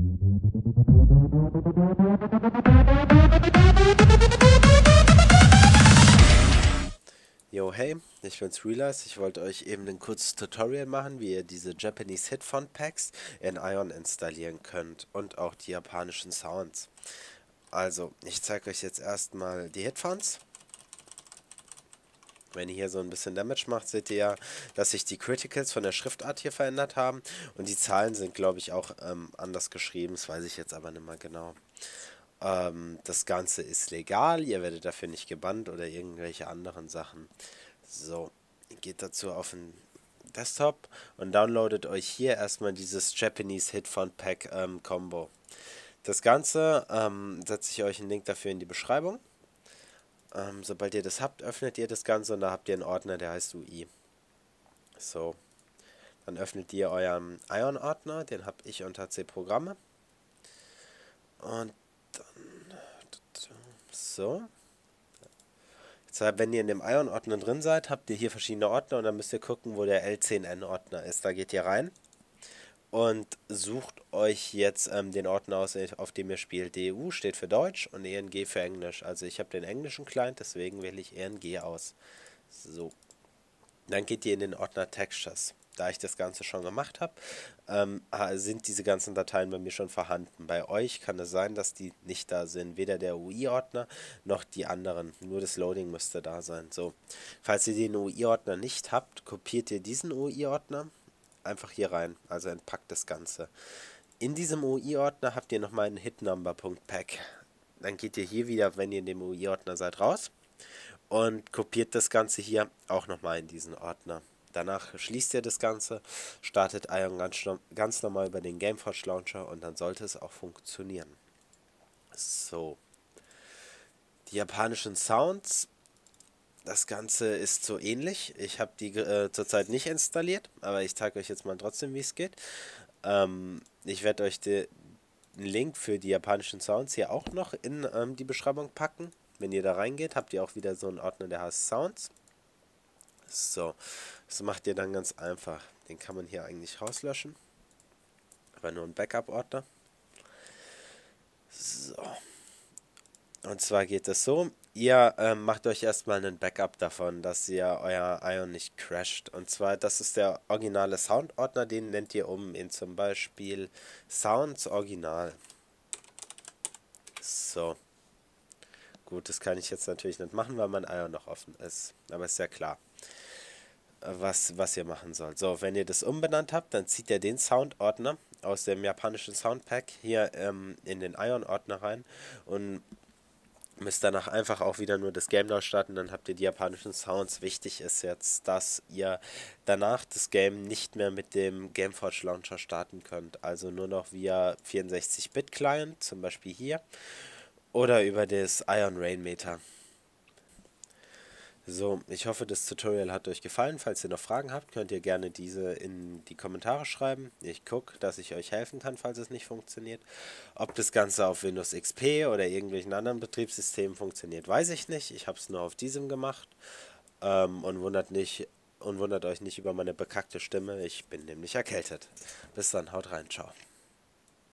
Yo, hey, ich bin's Realize. Ich wollte euch eben ein kurzes Tutorial machen, wie ihr diese Japanese Hitfont Packs in Ion installieren könnt und auch die japanischen Sounds. Also, ich zeige euch jetzt erstmal die Hitfonts. Wenn ihr hier so ein bisschen Damage macht, seht ihr ja, dass sich die Criticals von der Schriftart hier verändert haben. Und die Zahlen sind, glaube ich, auch anders geschrieben. Das weiß ich jetzt aber nicht mehr genau. Das Ganze ist legal. Ihr werdet dafür nicht gebannt oder irgendwelche anderen Sachen. So, geht dazu auf den Desktop und downloadet euch hier erstmal dieses Japanese Hitfont Pack Combo. Das Ganze setze ich euch einen Link dafür in die Beschreibung. Sobald ihr das habt, öffnet ihr das Ganze und da habt ihr einen Ordner, der heißt UI. So, dann öffnet ihr euren Ion-Ordner, den habe ich unter C Programme. Und dann, so. Jetzt, wenn ihr in dem Ion-Ordner drin seid, habt ihr hier verschiedene Ordner und dann müsst ihr gucken, wo der L10N-Ordner ist. Da geht ihr rein und sucht euch jetzt den Ordner aus, auf dem ihr spielt. DEU steht für Deutsch und ENG für Englisch. Also ich habe den englischen Client, deswegen wähle ich ENG aus. So. Dann geht ihr in den Ordner Textures. Da ich das Ganze schon gemacht habe, sind diese ganzen Dateien bei mir schon vorhanden. Bei euch kann es sein, dass die nicht da sind. Weder der UI-Ordner noch die anderen. Nur das Loading müsste da sein. So. Falls ihr den UI-Ordner nicht habt, kopiert ihr diesen UI-Ordner einfach hier rein. Also entpackt das Ganze. In diesem UI-Ordner habt ihr nochmal einen Hitnumber.pack. Dann geht ihr hier wieder, wenn ihr in dem UI-Ordner seid, raus und kopiert das Ganze hier auch nochmal in diesen Ordner. Danach schließt ihr das Ganze, startet Ion ganz normal über den Gameforge Launcher und dann sollte es auch funktionieren. So. Die japanischen Sounds. Das Ganze ist so ähnlich. Ich habe die zurzeit nicht installiert, aber ich zeige euch jetzt mal trotzdem, wie es geht. Ich werde euch den Link für die japanischen Sounds hier auch noch in die Beschreibung packen. Wenn ihr da reingeht, habt ihr auch wieder so einen Ordner, der heißt Sounds. So, das macht ihr dann ganz einfach. Den kann man hier eigentlich rauslöschen. Aber nur ein Backup-Ordner. So. Und zwar geht es so, ihr macht euch erstmal einen Backup davon, dass ihr euer Ion nicht crasht. Und zwar, das ist der originale Sound-Ordner, den nennt ihr um in zum Beispiel Sounds Original. So. Gut, das kann ich jetzt natürlich nicht machen, weil mein Ion noch offen ist. Aber ist ja klar, was ihr machen sollt. So, wenn ihr das umbenannt habt, dann zieht ihr den Sound-Ordner aus dem japanischen Soundpack hier in den Ion-Ordner rein und müsst danach einfach auch wieder nur das Game neu starten, dann habt ihr die japanischen Sounds. Wichtig ist jetzt, dass ihr danach das Game nicht mehr mit dem Gameforge Launcher starten könnt, also nur noch via 64-Bit-Client, zum Beispiel hier, oder über das Ion Rainmeter. So, ich hoffe, das Tutorial hat euch gefallen. Falls ihr noch Fragen habt, könnt ihr gerne diese in die Kommentare schreiben. Ich gucke, dass ich euch helfen kann, falls es nicht funktioniert. Ob das Ganze auf Windows XP oder irgendwelchen anderen Betriebssystemen funktioniert, weiß ich nicht. Ich habe es nur auf diesem gemacht und wundert euch nicht über meine bekackte Stimme. Ich bin nämlich erkältet. Bis dann, haut rein, ciao.